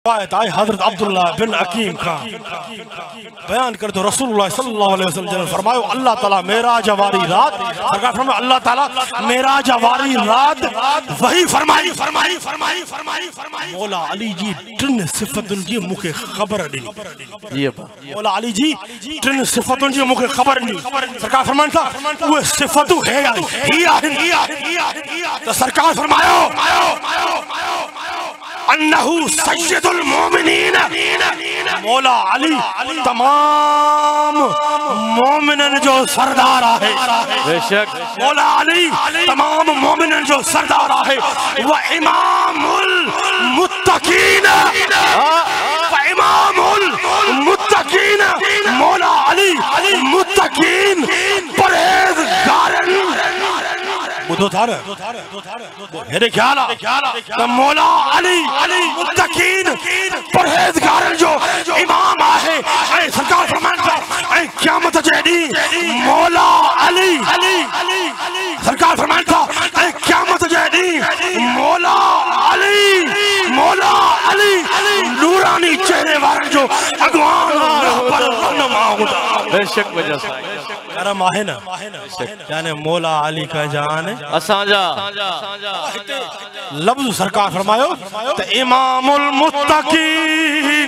हजरत अब्दुल्ला बिन Akeem का बयान कर दो। रसूलुल्लाह सल्लल्लाहु अलैहि वसल्लम फरमायो अल्लाह ताला मेराज वाली रात, सरकार फरमाए अल्लाह ताला मेराज वाली रात वही फरमाई फरमाई फरमाई फरमाई फरमाई मौला अली जी टिन सिफतुन जी मुखे खबर दी। मौला अली जी टिन सिफतुन जी मुखे खबर दी। सरकार फरमान था वो सिफतु है तो सरकार फरमायो अन्नहु सय्यदुल मोमिनीन, मौला अली तमाम मोमिनन जो सरदार है। बेशक मौला अली तमाम मोमिनन जो सरदार है। व इमामुल मुत्तकीन, व इमामुल मुत्तकीन, मौला अली मुत्तकीन परहेजगारन बुधो थार हेरे ख्याला तो मौला अली मुत्तकीन परहेजगारन जो इमाम है। ऐ सरकार फरमाता ऐ क़यामत जेडी मौला अली सरकार फरमाता ऐ क़यामत जेडी मौला अली नूरानी चेहरे वारन जो अगवान रहबर रहनुमा होता। बेशक वजह से करम आहे ना यानी मौला अली का जान असांजा लफ्ज़ सरकार फरमायो तो इमामुल मुत्तकीन,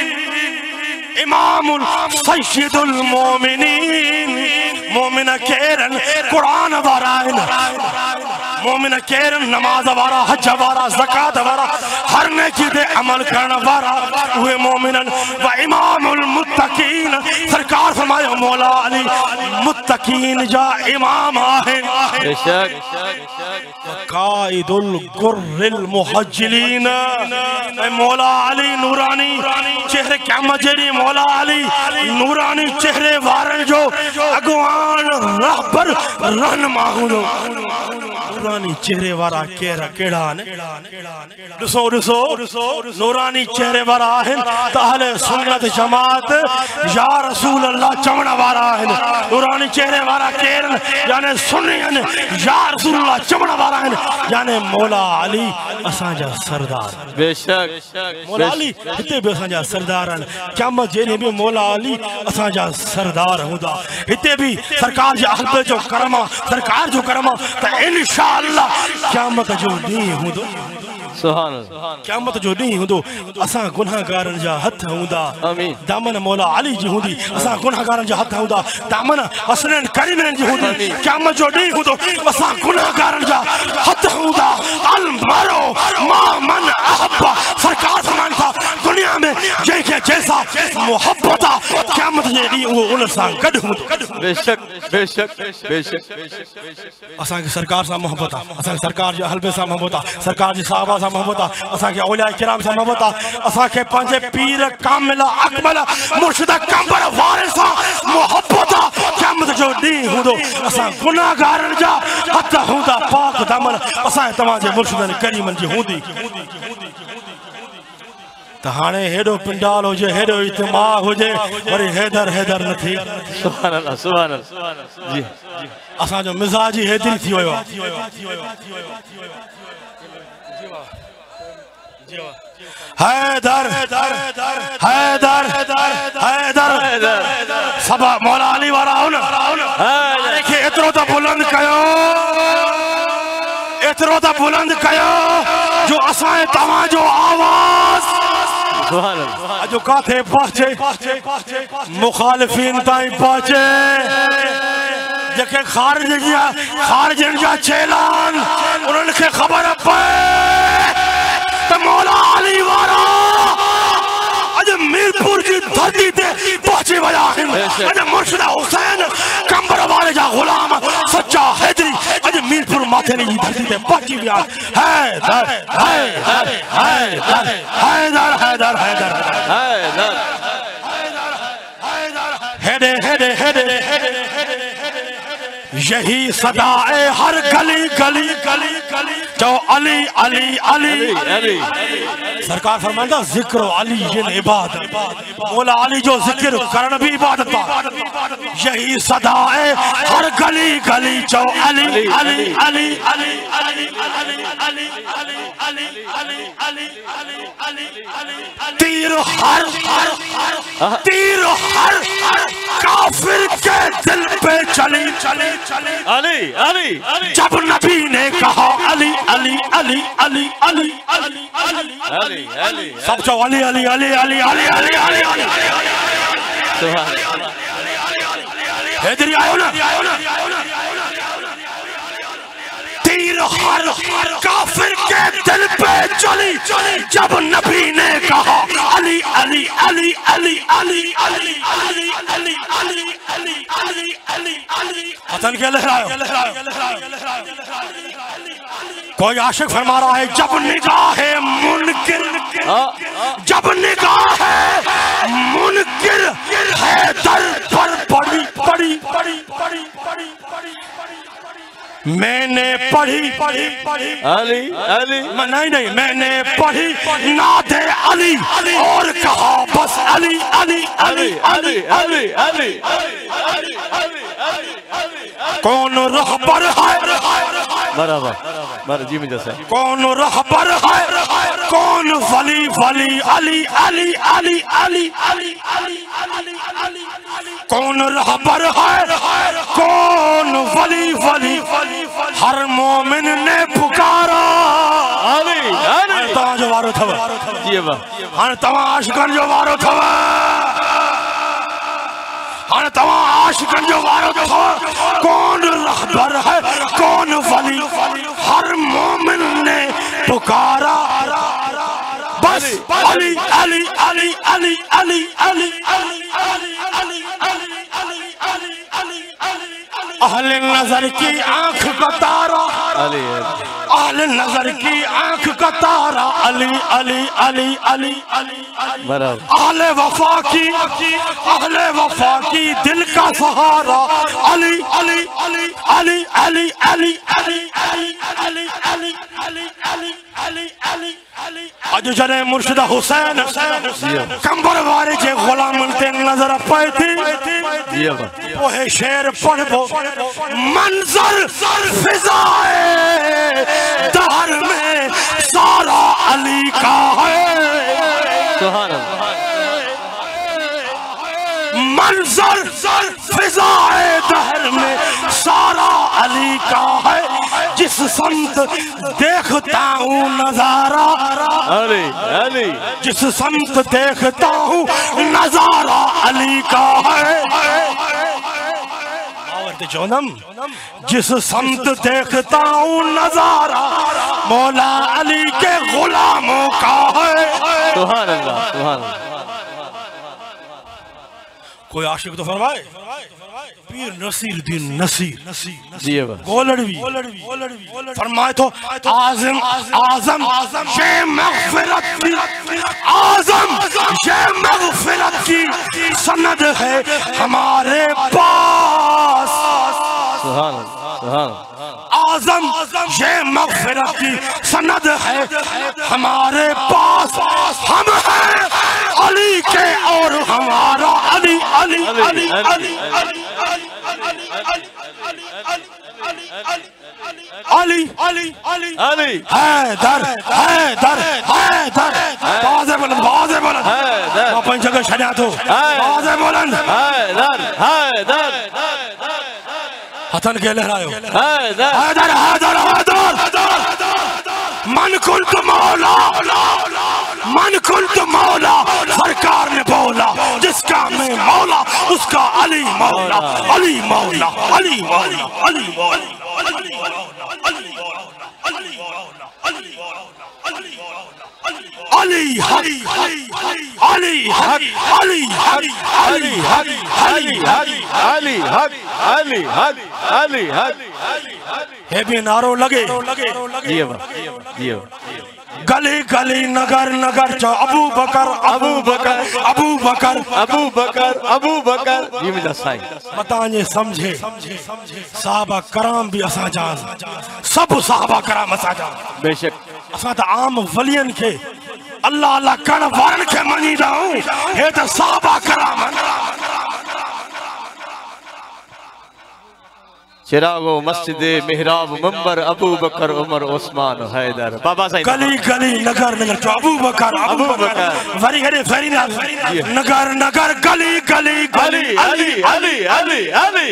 इमामुल सय्यदुल मोमिनीन, मोमिन केरन कुरान वाराइन, मोमिन केरन नमाज वारा, हज वारा, ज़कात वारा, हर नेकी दे अमल करने वारा हुए मोमिनन। व इमामुल मुत्तकीन, सरकार फरमायो मौला अली मुत्तकीन जा इमाम है। बेशक काइदुल गुर्रिल मुहज्जलीन, मौला अली नूरानी चेहरे क़यामत जेडी मौला अली नूरानी चेहरे वारन जो अगवान रहबर रहनुमा हुंदो। नूरानी चेहरे वारा केरा केड़ा ने ॾिसो ॾिसो नूरानी चेहरे वारा आहिनि त अहले सुन्नत जमात या रसूल अल्लाह चवण वारा आहिनि। नूरानी चेहरे वारा केर यानी सुन्नी आहिनि या रसूल अल्लाह चवण वारा आहिनि यानी मौला अली असांजा सरदार। बेशक मौला अली हिते बि असांजा सरदार आहिनि। क़यामत जेॾे बि मौला अली असांजा सरदार हूंदा। हिते बि सरकार जे अहल जो करम आहे, सरकार जो करम आहे त इंशाअल्लाह क़यामत जो ॾींहुं हूंदो। सुभान अल्लाह क़यामत जो ॾींहुं हूंदो असां गुनाहगारनि जा हथ हूंदा। आमीन। दामन मौला अली जी हूंदी, असां गुनाहगारनि जा हथ हूंदा। दामन हसनैन करीमैन जी हूंदी। क़यामत जो ॾींहुं हूंदो असां गुनाहगारनि जा हथ हूंदा। अल मरो मा मन अहब्बा, सरकार फरमाइनि था दुनिया में जंहिंखे जैसा मोहब्बत आहे क़यामत जे ॾींहुं उहो उन सां गॾु हूंदो। बेशक बेशक बेशक असांखे सरकार सां मोहब्बत आहे, असांखे सरकार जे हलबे सां मोहब्बत आहे, सरकार जे साहबा सां मोहब्बत आहे, असांखे औलिया किराम सां मोहब्बत आहे, असांखे पंहिंजे पीर कामिल अकमल मुर्शिद कंबर वारे सां मोहब्बत आहे। क़यामत जो ॾींहुं हूंदो असां गुनाहगारनि जा हथ हूंदा पाक दामन असांजे तव्हांजे मुर्शिदनि करीमनि जी हूंदी। त हाणे हेॾो पिंडाल हुजे, हेॾो इज्तिमा हुजे, वरी हैदर हैदर न थी। सुभान अल्लाह सुभान अल्लाह जी असांजो मिजाज ही हेतिरी थी वियो आहे। हैदर हैदर हैदर सब मौला अली वारा हो न खे एतिरो त बुलंद कयो, एतिरो त बुलंद कयो जो असांजे तव्हांजो आवाज़ अजो काथे पहुचे, मुखालिफिन ताईं पहुचे। जेके खारिजन जा चेलान उन्हनि खे ख़बर पए त मौला अली वारा अॼु मीरपुर जी धरती ते पहुची विया आहिनि। अॼु मुर्शिद हुसैन कंबर वारे जा ग़ुलाम सच्चा हैदरी अॼु मीरपुर माथेरी जी धरती ते पहुची विया। हैदर हैदर हैदर हैदर हैदर हैदर हैदर हेडे हेडे हेडे यही सदाए हर गली गली गली गली जो अली अली अली सरकार फरमांदा जिक्र अली जिन इबादत, मौला अली जो जिक्र करन भी इबादत बा। यही सदा है हर गली गली चो अली अली अली अली अली अली अली अली अली अली अली तीर हर काफिर के दिल पे चली चली चली अली अली जब नबी ने कहा अली अली अली अली अली अली अली अली सब जो अली अली अली अली अली अली अली अली इधर आयो ना, तीर हर काफिर के दिल पे चली जब नबी ने कहा अली अली अली अली अली अली अली अली अली अली अली अली अली पतन क्या लहरायो। कोई आशिक फरमा रहा है जब निगाहे मुनकिर, जब निगाहे मुनकिर है दर पर पड़ी पड़ी पड़ी पड़ी पड़ी पड़ी मैंने पढ़ी पढ़ी पढ़ी अली अली नहीं मैंने पढ़ी नादे अली और कहा बस अली अली अली अली अली अली कौन रहबर है बराबर बराबर जी मिर्जा साहब, कौन रहबर है कौन वली वली अली अली अली अली अली अली अली अली कौन रहबर है कौन वली वली हर मोमिन ने पुकारा अली अली तव्हां जो वारो थव जी बा हाणे तव्हां आशिकन जो वारो थव, हाणे तव्हां आशिकन जो वारो थव। कौन रहबर है कौन वली हर मोमिन ने पुकारा बस अली अली अली अली अली अली अली अली अली अली अली अली अहले नजर की आंख का तारा अली अहले नजर की आंख का तारा अली अली अली अली अली बराबर अहले वफा की दिल का सहारा अली अली अली अली अली अली अली अली अली अली अली अली अली अली अली अज जने मुर्शिदा हुसैन कंबर वारे जे गुलामन ते नजर पाए थी जी बा ओहे शेर पढ़बो मंजर फिजाए दहर में सारा अली का है सुभान अल्लाह मंजर फिजाए दहर में सारा अली का है जिस संत देखता हूँ नजारा अली अली जिस संत देखता हूँ नजारा अली का है जोनम जिस संत देखता हूँ नजारा मौला अली के गुलामों का है सुभान अल्लाह सुभान अल्लाह। कोई आशिक तो फरमाए पीर नसीर दिन नसीर जी बा गोलड़वी फरमाए तो आजम आजम ये मगफिरत की आजम ये मगफिरत की सनद है हमारे पास सुभान अल्लाह सुभान अल्लाह। आजम ये मगफिरत की सनद है हमारे पास हम हैं अली के और हमारा अली अली अली अली अली अली अली अली हैदर हैदर हैदर बाज़े बुलंद हैदर अपन जगह छड़ा तो बाज़े बुलंद हैदर हैदर हथन के लहरायो हैदर हैदर हैदर हैदर मन कुंत मौला मन कुंत मौला सरकार ने बोला जिसका मैं मौला उसका अली मौला अली मौला अली मौला अली मौला अली हरी अली हरी अली हरी अली हरी अली अली अली अली अली अली हे भी नारो लगे जी बा जी बा गली गली नगर नगर चो अबू बकर अबू बकर अबू बकर अबू बकर अबू बकर जी मिर्जा साईं मताने समझे साहबा कराम भी असा जान सब साहबा कराम असा जान बेशक असा त आम वलियन के अल्लाह अल्लाह कण वारन के मनीदा हूं हे त साहबा कराम चिरागो मस्जिद मेहराब मंबर अबू बकर उमर उस्मान हैदर बाबा साईं गली गली नगर नगर तो अबू बकर वरी हेरे फेरी नगर नगर गली गली गली अली अली अली अली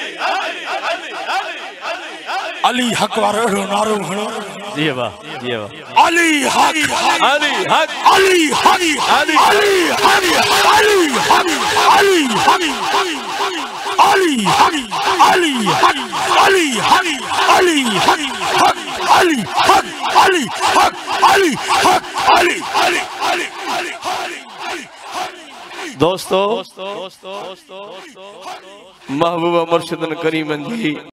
अली हक वारो नारो हणो जी वाह अली हक अली हक अली हक अली अली हक अली हक अली हक अली हक अली हक अली हक अली हक अली हक अली हक अली हक अली अली दोस्तों महबूबा मुर्शिदन करीमन जी